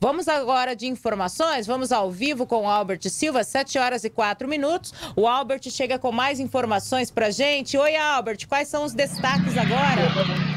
Vamos agora de informações, vamos ao vivo com o Albert Silva, 7h04. O Albert chega com mais informações pra gente. Oi, Albert, quais são os destaques agora?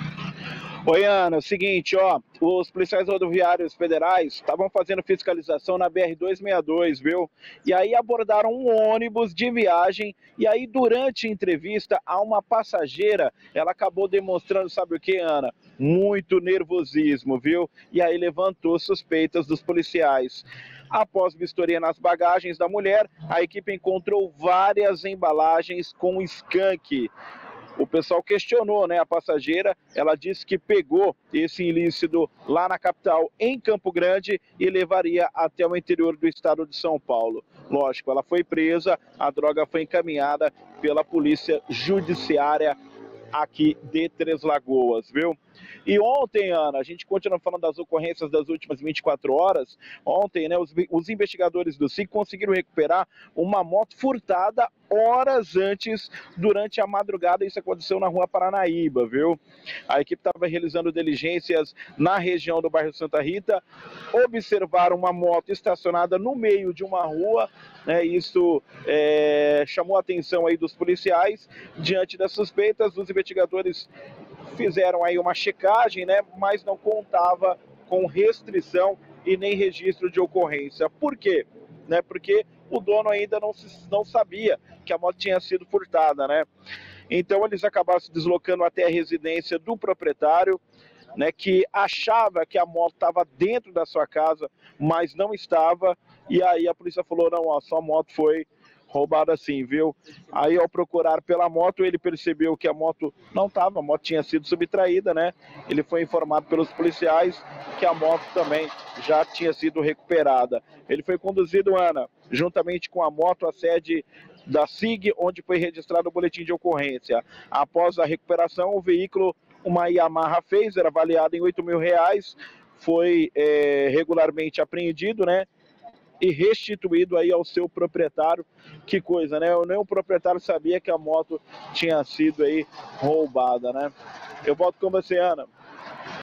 Oi, Ana, é o seguinte, os policiais rodoviários federais estavam fazendo fiscalização na BR-262, viu? E aí abordaram um ônibus de viagem, e aí durante a entrevista, a uma passageira, ela acabou demonstrando, sabe o que, Ana? Muito nervosismo, viu? E aí levantou suspeitas dos policiais. Após vistoria nas bagagens da mulher, a equipe encontrou várias embalagens com skunk. O pessoal questionou, né, a passageira, ela disse que pegou esse ilícito lá na capital, em Campo Grande, e levaria até o interior do estado de São Paulo. Lógico, ela foi presa, a droga foi encaminhada pela Polícia Judiciária aqui de Três Lagoas, viu? E ontem, Ana, a gente continua falando das ocorrências das últimas 24 horas. Ontem, né, os investigadores do SIC conseguiram recuperar uma moto furtada horas antes, durante a madrugada. Isso aconteceu na rua Paranaíba, viu? A equipe estava realizando diligências na região do bairro Santa Rita, observaram uma moto estacionada no meio de uma rua, né? Isso chamou a atenção aí dos policiais. Diante das suspeitas, os investigadores fizeram aí uma checagem, né? Mas não contava com restrição e nem registro de ocorrência. Por quê? Né? Porque o dono ainda não sabia que a moto tinha sido furtada, né? Então eles acabaram se deslocando até a residência do proprietário, né, que achava que a moto estava dentro da sua casa, mas não estava. E aí a polícia falou, não, a sua moto foi roubada sim, viu? Aí ao procurar pela moto, ele percebeu que a moto não estava, a moto tinha sido subtraída, né? Ele foi informado pelos policiais que a moto também já tinha sido recuperada. Ele foi conduzido, Ana, juntamente com a moto, à sede da SIG, onde foi registrado o boletim de ocorrência. Após a recuperação, o veículo, uma Yamaha Phaser, avaliada em R$8.000, foi regularmente apreendido, né? E restituído aí ao seu proprietário. Que coisa, né? Nem o proprietário sabia que a moto tinha sido aí roubada, né? Eu volto com você, Ana.